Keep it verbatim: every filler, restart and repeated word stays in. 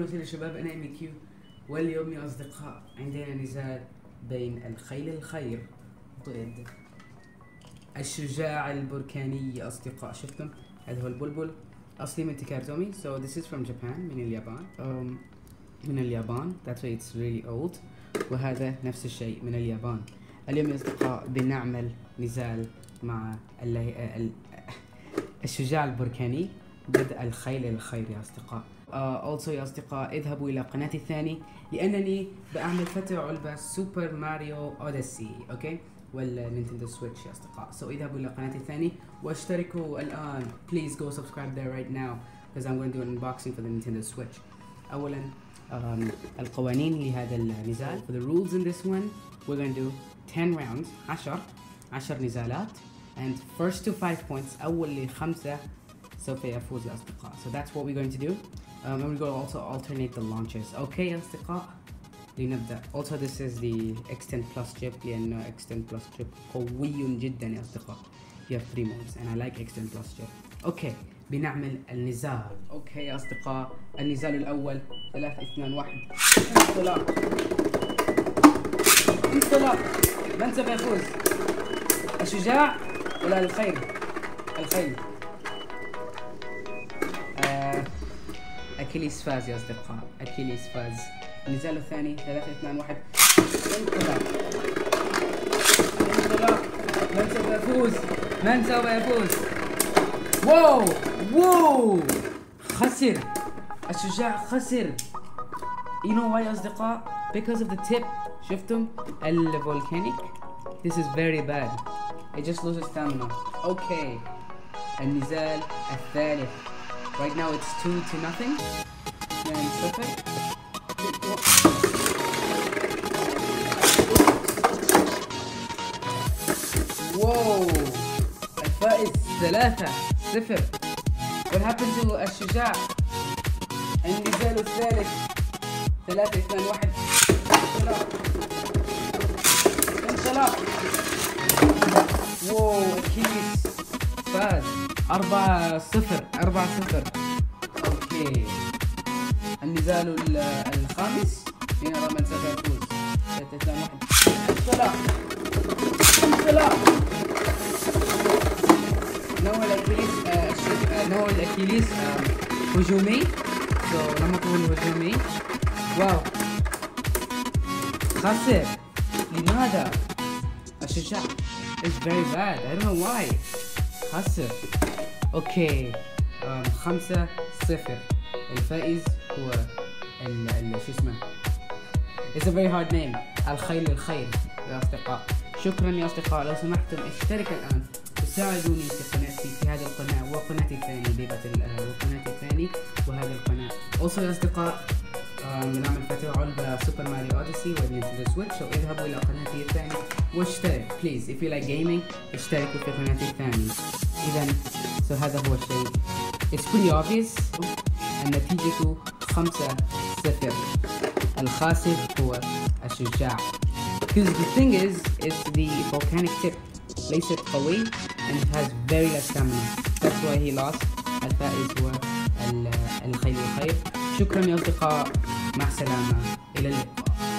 وسهلا يا شباب، انا ام كيو. واليوم يا اصدقاء عندنا نزال بين الخيل الخير ضد الشجاع البركاني يا اصدقاء. شفتم؟ هذا هو البلبل اصلي من تيكارتومي. so this is from Japan من اليابان. um, من اليابان that's why it's really old. وهذا نفس الشيء من اليابان. اليوم يا اصدقاء بنعمل نزال مع الشجاع البركاني ضد الخيل الخير يا اصدقاء. uh, also يا اصدقاء اذهبوا الى قناتي الثانية لانني بعمل فترة علبة سوبر ماريو اوديسي اوكي والنينتندو سويتش يا اصدقاء. so اذهبوا الى قناتي الثانية واشتركوا الان. please go subscribe there right now because I'm going to do an unboxing for the Nintendo Switch. اولا um, القوانين لهذا النزال. for the rules in this one we're going to do ten rounds عشر عشر نزالات and first to five points اول لخمسة سوف يفوز يا أصدقاء. so that's what we're going to do. um, and we're going to also alternate the launches. okay يا أصدقاء لنبدأ. also this is the Extend Plus chip لأنه Extend Plus chip قوي جدا يا أصدقاء. you have three modes and I like Extend Plus chip. okay بنعمل النزال. اوكي يا أصدقاء النزال الأول ثلاثة اثنان واحد انطلاق انطلاق. من سوف يفوز؟ الشجاع ولا الخيل؟ الخيل. أكيليس فاز يا أصدقاء. أكيليس فاز. النزال الثاني ثلاثة اثنان واحد انطلاق انطلاق. من سوف يفوز؟ من سوف يفوز؟ واو واو خسر الشجاع خسر. you know why يا أصدقاء؟ because of the tip. شفتم الفولكانيك؟ this is very bad. it just loses stamina. okay النزال الثالث. right now it's two to nothing. اثنان صفر. واو الفائز ثلاثة صفر. what happened to الشجاع؟ النزال الثالث ثلاثة اثنان واحد انطلاق انطلاق. واو أكيليس فاز أربعة صفر أربعة صفر. اوكي النزال الخامس لنرى من سوف يفوز. ثلاثة اثنان واحد انطلاق انطلاق. نوع الأكيليس آه نوع الأكيليس آه هجومي. so نمطه الهجومي. واو خسر. لماذا؟ الشجاع is very bad. I don't know why. خسر. اوكي um, خمسة صفر. الفائز هو ال ال شو اسمه it's a very hard name. الخيل الخير يا أصدقاء. شكرا يا أصدقاء. لو سمحتم اشترك الآن وساعدوني في قناتي في هذه القناة وقناتي الثانية بيبة وقناتي الثانية وهذه القناة. also يا أصدقاء بنعمل فترة علبة سوبر ماريو اوديسي والنينتندو سويتش. so اذهبوا إلى قناتي الثانية واشترك please. if you like gaming اشتركوا في قناتي الثانية. إذا so هذا هو الشيء. it's pretty obvious. النتيجة خمسة صفر. الخاسر هو الشجاع. because the thing is it's the volcanic tip ليست قوي and it has very less stamina. that's why he lost. الفائز هو الخيل الخير. شكرا يا أصدقاء. مع السلامة إلى اللقاء.